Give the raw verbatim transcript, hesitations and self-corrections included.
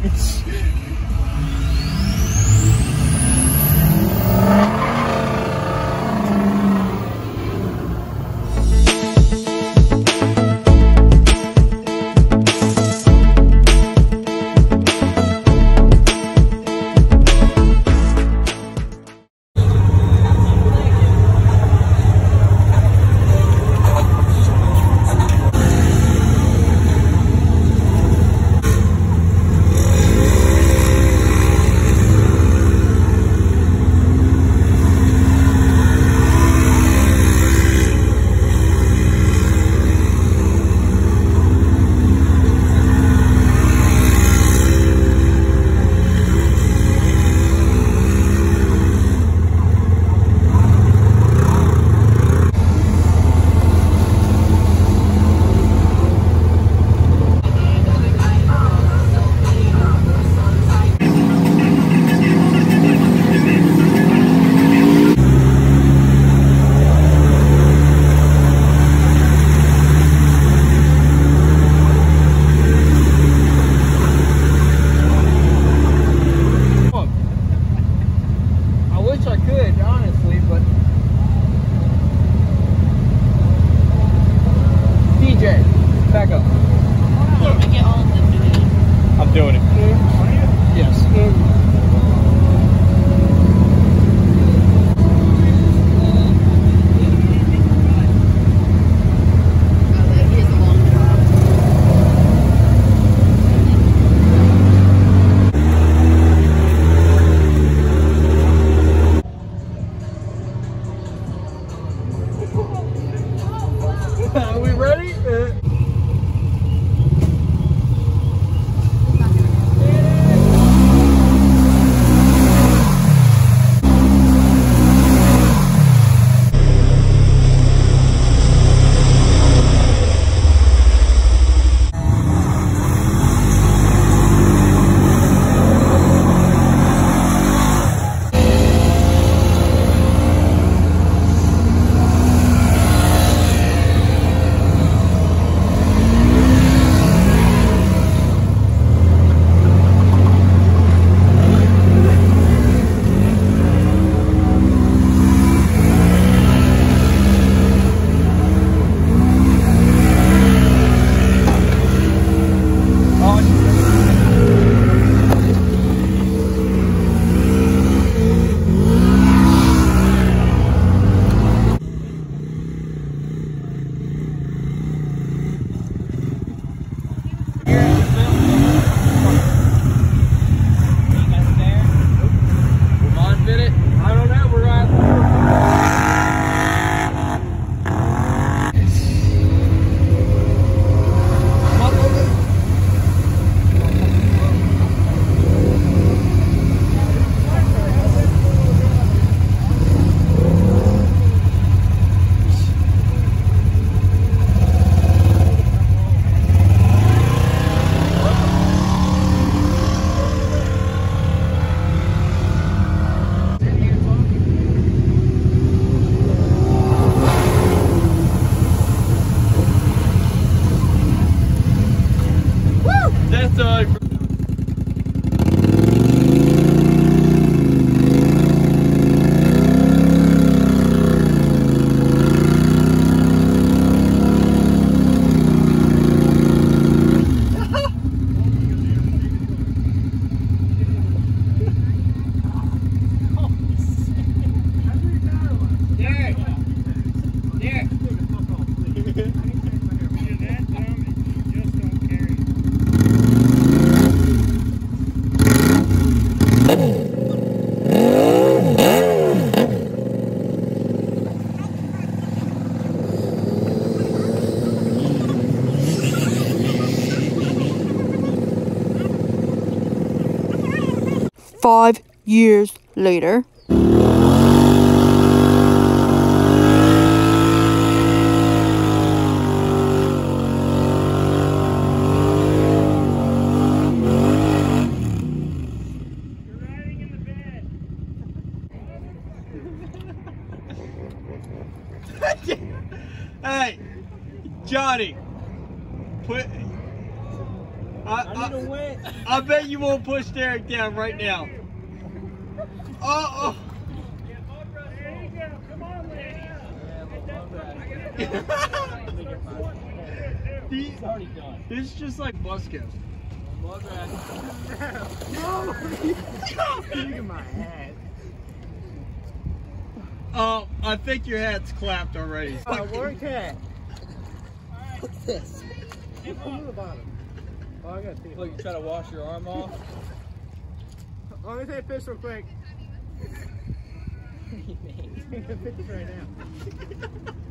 Five years later. Hey, Johnny, put. I, I I, I bet you won't push Derek down right now. Oh, oh. He's already done. This is just like Busco. No! Look at my hat. Oh, I think your hat's clapped already. Oh, work hat. What's this? Come to the bottom. Oh, I gotta take Look, you try to wash your arm off. Oh, let me take a piss real quick. Take a picture right now.